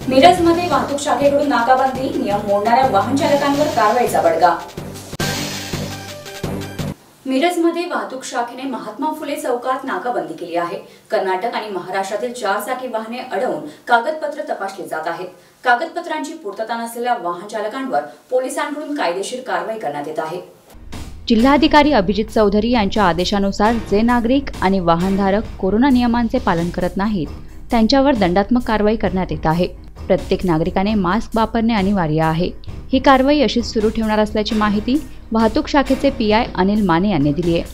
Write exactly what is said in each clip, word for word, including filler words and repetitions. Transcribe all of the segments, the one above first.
मिरजमध्ये वाहतूक शाखेकडून नाकाबंदी, नियम मोडणाऱ्या वाहन चालकांवर कारवाईचा बडगा। मिरजमध्ये वाहतूक शाखेने महात्मा फुले चौकात नाकाबंदी केली आहे। कर्नाटक आणि महाराष्ट्रातील चार चाकी वाहने अडवून कागदपत्र तपासली जात आहेत। कागदपत्रांची पूर्तता नसलेल्या वाहन चालकांवर पोलिसांकडून कायदेशीर कारवाई करण्यात येत आहे। जिल्हाधिकारी अभिजित चौधरी यांच्या आदेशानुसार जे नागरिक आणि वाहनधारक कोरोना नियमांचे पालन करत नाहीत त्यांच्यावर दंडात्मक कारवाई करण्यात येत आहे। प्रत्येक नागरिकाने मास्क वापरणे अनिवार्य आहे। ही कारवाई अशीच सुरू ठेवणार असल्याची माहिती वाहतूक शाखेचे पी आय अनिल माने यांनी दिली आहे।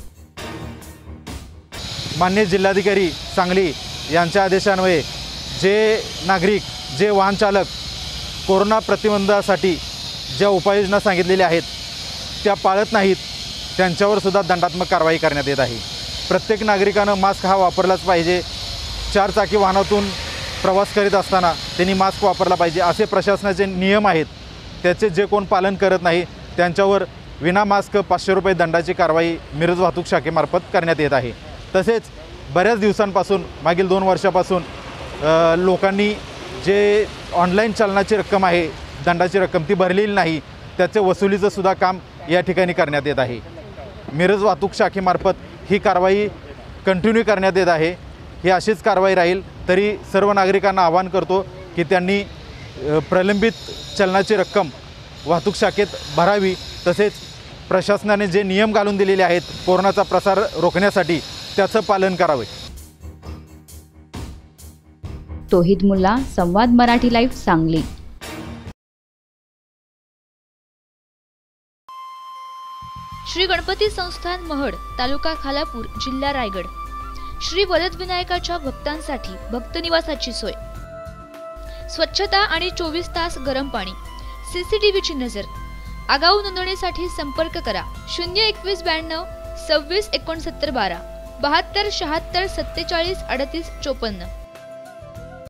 माननीय जिल्हाधिकारी सांगली यांच्या आदेशान्वये जे नागरिक, जे वाहन चालक कोरोना प्रतिबंधासाठी ज्या उपाययोजना सांगितलेल्या आहेत त्या पाळत नाहीत त्यांच्यावर सुद्धा दंडात्मक कारवाई करण्यात येत आहे। प्रत्येक नागरिकानं मास्क हा वापरलाच पाहिजे। चार चाकी वाहनातून प्रवास करीत असताना त्यांनी मास्क वापरला पाहिजे असे प्रशासनाचे नियम आहेत। त्याचे जे कोण पालन करत नाही त्यांच्यावर विना मास्क पाचशे रुपये दंडाची कारवाई मिरज वाहतूक शाखेमार्फत करण्यात येत आहे। तसेच बऱ्याच दिवसांपासून मागील दोन वर्षापासून लोकांनी जे ऑनलाईन चलनाची रक्कम आहे, दंडाची रक्कम ती भरलेली नाही, त्याचे वसुलीचं सुद्धा काम या ठिकाणी करण्यात येत आहे। मिरज वाहतूक शाखेमार्फत ही कारवाई कंटिन्यू करण्यात येत आहे। ही अशीच कारवाई राहील। तरी सर्व नागरिकांना आवाहन करतो की त्यांनी प्रलंबित चलनाची रक्कम वाहतूक शाखेत भरावी। तसेच प्रशासनाने जे नियम घालून दिलेले आहेत कोरोनाचा प्रसार रोखण्यासाठी त्याचं पालन करावे। तौहीद मुल्ला, संवाद मराठी लाईव्ह, सांगली। श्री गणपती संस्थान महड, तालुका खालापूर, जिल्हा रायगड। श्री वरद विनायकाच्या भक्तांसाठी भक्त निवासाची सोय, स्वच्छता आणि चोवीस तास गरम पाणी, सीसीटीव्हीची नजर। आगाऊ नोंदणीसाठी संपर्क करा शून्य एकवीस ब्याण्णव सव्वीस एकोणसत्तर बारा बहात्तर शहात्तर सत्तेचाळीस अडतीस चोपन्न।